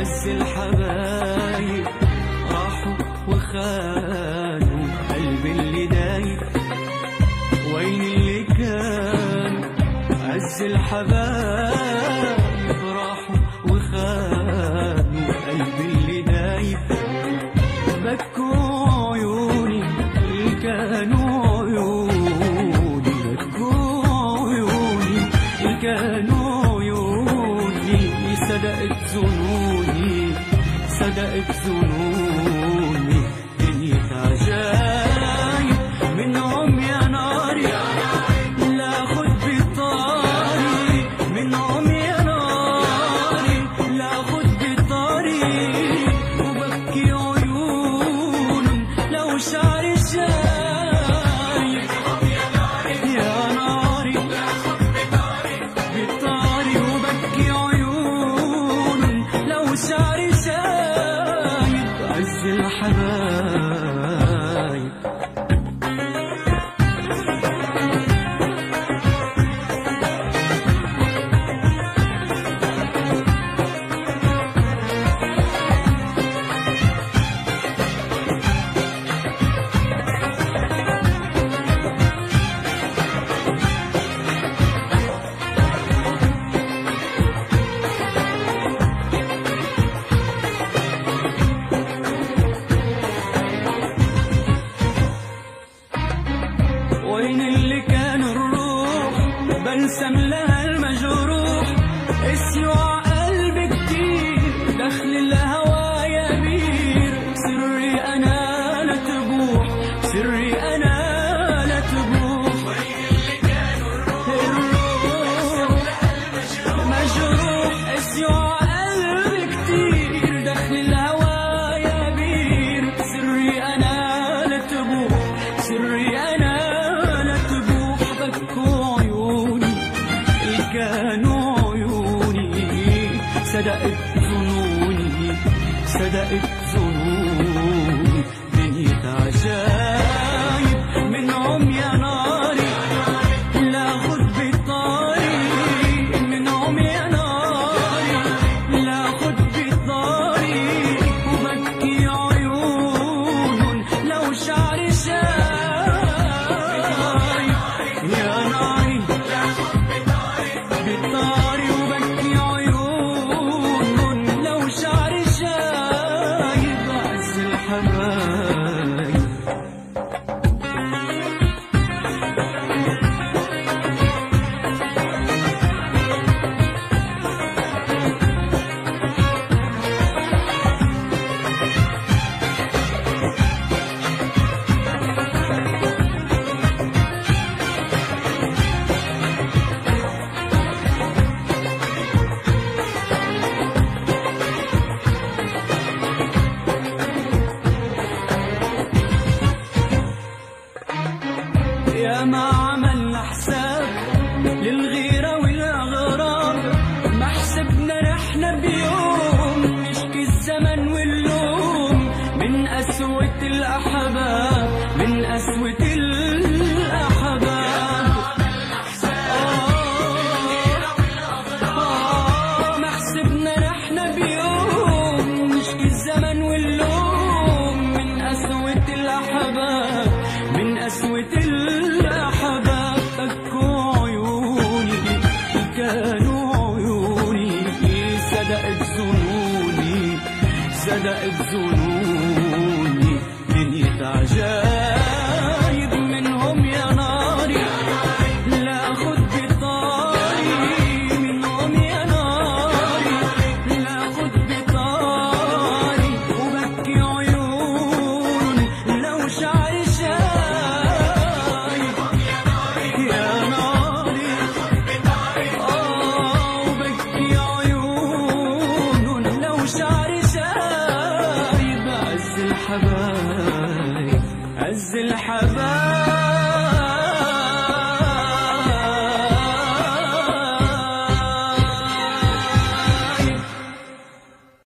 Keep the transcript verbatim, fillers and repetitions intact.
عز الحبايب راحوا وخانوا قلبي اللي دايب، وين اللي كان عز الحبايب راحوا وخانوا قلبي اللي دايب. بكوا عيوني اللي كانوا عيوني، بكوا عيوني اللي كانوا عيوني، صدقت ظنوني صدقت ظنوني. دنيا عجايب منهم يا ناري، لا خد بطاري منهم يا ناري، لا خد بطاري. وبكي عيون لو شعري شايب يا ناري، بطاري. وبكي عيون لو شعري شايب عز الحبايب. وين اللي كان الروح بلسم لها المجروح، اسيوع قلبي كتير دخل الهوى يبير. سري انا لا تبوح سري انا لا تبوح. وين اللي كان الروح مجروح، اسيوع قلبي كتير دخل الهوى يبير. سري انا لا تبوح سري انا كانوا عيوني، صدقت ظنوني صدقت ظنوني. دنيا عجايب منهم يا ناري، لا خد بطاري منهم يا ناري، لا خد بطاري. وبكي عيون لو شعري شايب يا ناري، بطاري. وبكي عيون لو شعري شايب عز الحبايب. يا ما عملنا حساب للغيرة والأغراب، ما حسبنا نحن بيوم نشكي الزمن واللوم من قسوة الأحباب من قسوة الأحباب. آه ما حسبنا نحن بيوم نشكي الزمن واللوم من قسوة الأحباب من قسوة الأحباب. بكوا عيوني كانوا عيوني، صدقت ظنوني صدقت ظنوني. دنيا عجايب منهم يا ناري، لا خد بطاري منهم يا ناري، لا خد بطاري. وبكي عيون لو شعري شايب يا ناري، آه. وبكي عيون لو شعري شايب عز الحبايب عز الحبايب.